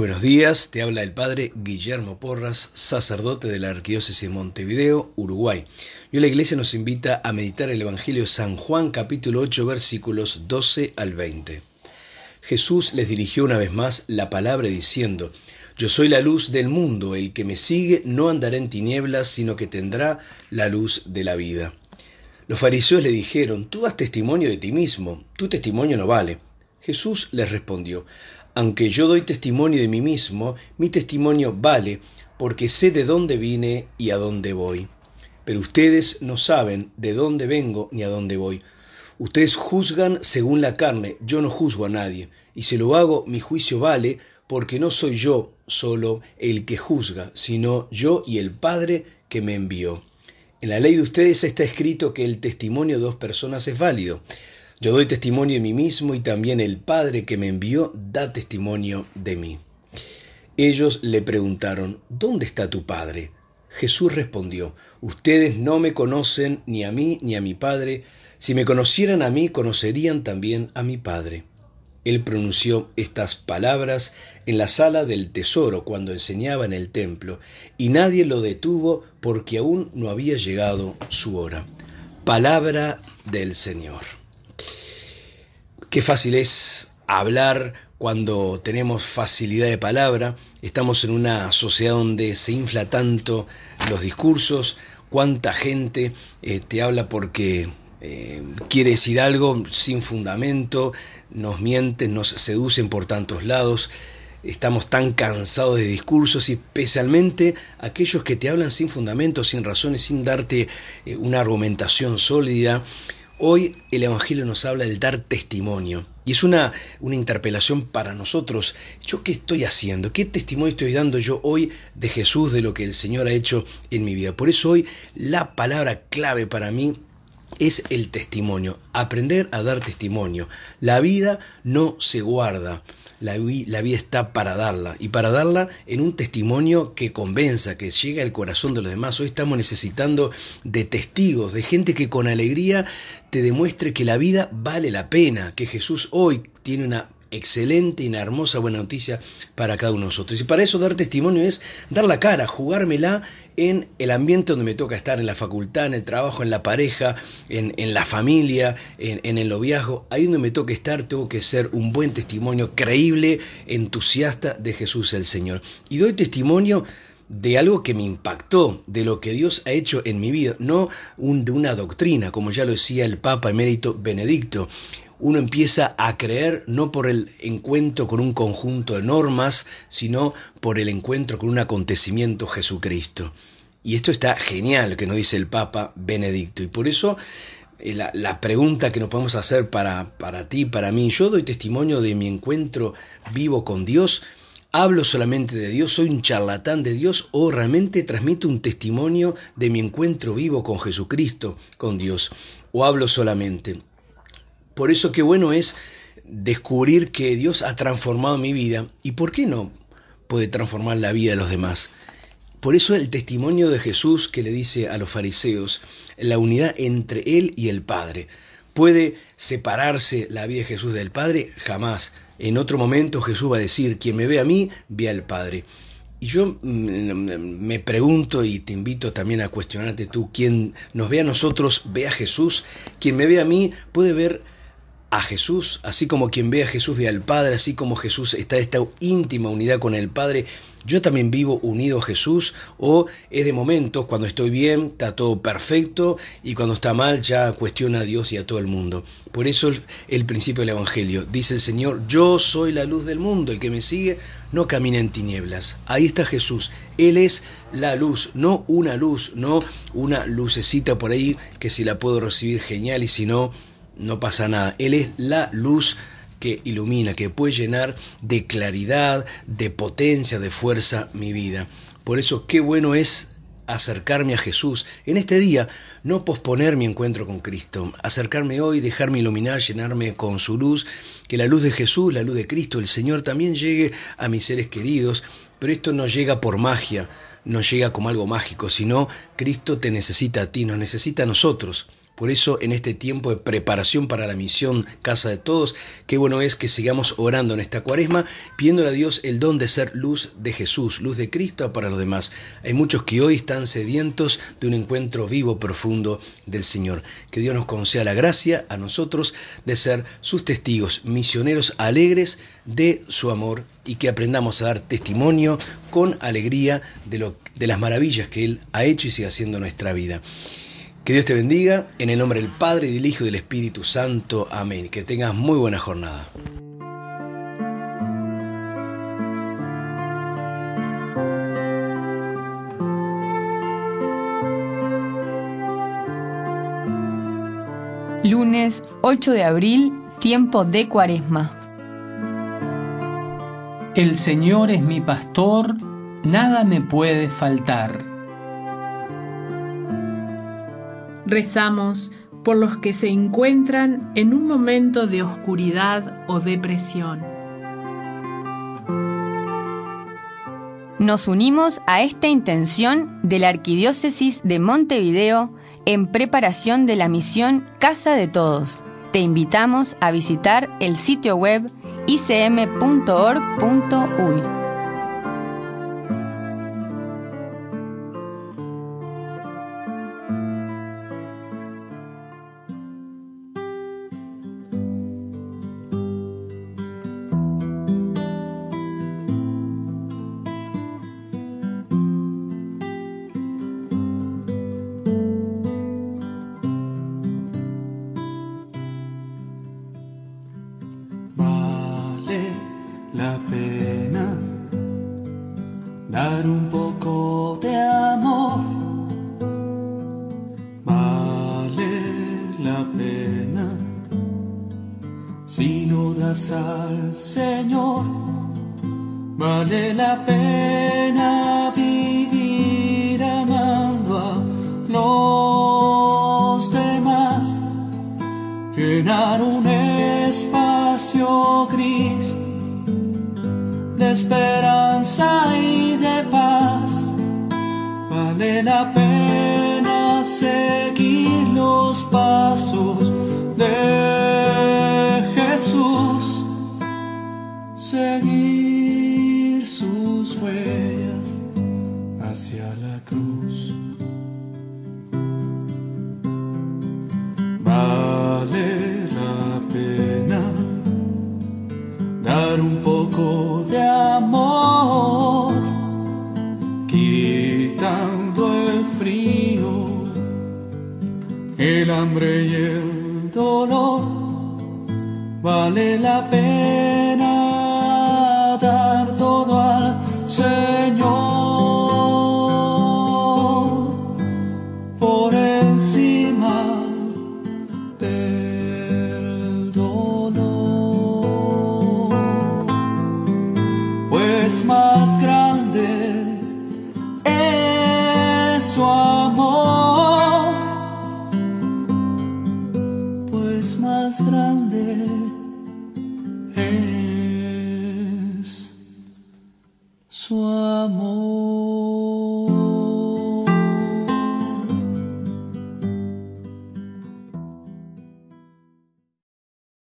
Buenos días, te habla el padre Guillermo Porras, sacerdote de la Arquidiócesis de Montevideo, Uruguay. Y hoy la Iglesia nos invita a meditar el Evangelio de San Juan, capítulo 8, versículos 12 al 20. Jesús les dirigió una vez más la palabra diciendo: Yo soy la luz del mundo, el que me sigue no andará en tinieblas, sino que tendrá la luz de la vida. Los fariseos le dijeron: Tú das testimonio de ti mismo, tu testimonio no vale. Jesús les respondió: Aunque yo doy testimonio de mí mismo, mi testimonio vale, porque sé de dónde vine y a dónde voy. Pero ustedes no saben de dónde vengo ni a dónde voy. Ustedes juzgan según la carne, yo no juzgo a nadie. Y si lo hago, mi juicio vale, porque no soy yo solo el que juzga, sino yo y el Padre que me envió. En la ley de ustedes está escrito que el testimonio de dos personas es válido. Yo doy testimonio de mí mismo y también el Padre que me envió da testimonio de mí. Ellos le preguntaron: ¿Dónde está tu Padre? Jesús respondió: Ustedes no me conocen ni a mí ni a mi Padre. Si me conocieran a mí, conocerían también a mi Padre. Él pronunció estas palabras en la sala del tesoro cuando enseñaba en el templo, y nadie lo detuvo porque aún no había llegado su hora. Palabra del Señor. Qué fácil es hablar cuando tenemos facilidad de palabra. Estamos en una sociedad donde se infla tanto los discursos. Cuánta gente te habla porque quiere decir algo sin fundamento, nos mienten, nos seducen por tantos lados. Estamos tan cansados de discursos y especialmente aquellos que te hablan sin fundamento, sin razones, sin darte una argumentación sólida. Hoy el Evangelio nos habla del dar testimonio y es una interpelación para nosotros. ¿Yo qué estoy haciendo? ¿Qué testimonio estoy dando yo hoy de Jesús, de lo que el Señor ha hecho en mi vida? Por eso hoy la palabra clave para mí es el testimonio, aprender a dar testimonio. La vida no se guarda. La vida está para darla, y para darla en un testimonio que convenza, que llegue al corazón de los demás. Hoy estamos necesitando de testigos, de gente que con alegría te demuestre que la vida vale la pena, que Jesús hoy tiene una excelente y una hermosa buena noticia para cada uno de nosotros. Y para eso dar testimonio es dar la cara, jugármela en el ambiente donde me toca estar, en la facultad, en el trabajo, en la pareja, en la familia, en el noviazgo. Ahí donde me toca estar, tengo que ser un buen testimonio, creíble, entusiasta de Jesús el Señor. Y doy testimonio de algo que me impactó, de lo que Dios ha hecho en mi vida, no de una doctrina, como ya lo decía el Papa Emérito Benedicto. Uno empieza a creer no por el encuentro con un conjunto de normas, sino por el encuentro con un acontecimiento, Jesucristo. Y esto está genial, que nos dice el Papa Benedicto. Y por eso la pregunta que nos podemos hacer para ti, para mí: ¿yo doy testimonio de mi encuentro vivo con Dios? ¿Hablo solamente de Dios? ¿Soy un charlatán de Dios? ¿O realmente transmito un testimonio de mi encuentro vivo con Jesucristo, con Dios? ¿O hablo solamente? Por eso qué bueno es descubrir que Dios ha transformado mi vida. ¿Y por qué no puede transformar la vida de los demás? Por eso el testimonio de Jesús que le dice a los fariseos, la unidad entre Él y el Padre. ¿Puede separarse la vida de Jesús del Padre? Jamás. En otro momento Jesús va a decir: quien me ve a mí, ve al Padre. Y yo me pregunto, y te invito también a cuestionarte tú: quien nos ve a nosotros, ve a Jesús. Quien me ve a mí, puede ver a Jesús, así como quien ve a Jesús ve al Padre, así como Jesús está en esta íntima unidad con el Padre. Yo también vivo unido a Jesús, o es de momentos, cuando estoy bien, está todo perfecto, y cuando está mal ya cuestiona a Dios y a todo el mundo. Por eso el principio del Evangelio, dice el Señor: yo soy la luz del mundo, el que me sigue no camina en tinieblas. Ahí está Jesús, Él es la luz, no una lucecita por ahí que si la puedo recibir genial, y si no, no pasa nada. Él es la luz que ilumina, que puede llenar de claridad, de potencia, de fuerza mi vida. Por eso qué bueno es acercarme a Jesús en este día, no posponer mi encuentro con Cristo, acercarme hoy, dejarme iluminar, llenarme con su luz, que la luz de Jesús, la luz de Cristo, el Señor, también llegue a mis seres queridos. Pero esto no llega por magia, no llega como algo mágico, sino Cristo te necesita a ti, nos necesita a nosotros. Por eso, en este tiempo de preparación para la misión Casa de Todos, qué bueno es que sigamos orando en esta Cuaresma, pidiéndole a Dios el don de ser luz de Jesús, luz de Cristo para los demás. Hay muchos que hoy están sedientos de un encuentro vivo, profundo del Señor. Que Dios nos conceda la gracia a nosotros de ser sus testigos, misioneros alegres de su amor, y que aprendamos a dar testimonio con alegría de las maravillas que Él ha hecho y sigue haciendo en nuestra vida. Que Dios te bendiga, en el nombre del Padre, del Hijo y del Espíritu Santo. Amén. Que tengas muy buena jornada. Lunes 8 de abril, tiempo de Cuaresma. El Señor es mi pastor, nada me puede faltar. Rezamos por los que se encuentran en un momento de oscuridad o depresión. Nos unimos a esta intención de la Arquidiócesis de Montevideo en preparación de la misión Casa de Todos. Te invitamos a visitar el sitio web icm.org.uy. La pena dar un poco de amor, vale la pena si lo das al Señor, vale la pena vivir amando a los demás, llenar un espacio gris de esperanza y de paz. Vale la pena seguir los pasos de Jesús, seguir sus huellas hacia la cruz. Vale la pena dar un poco de amor, quitando el frío, el hambre y el dolor. Vale la pena dar todo al Señor por encima del dolor, pues más grande es su amor, pues más grande es su amor.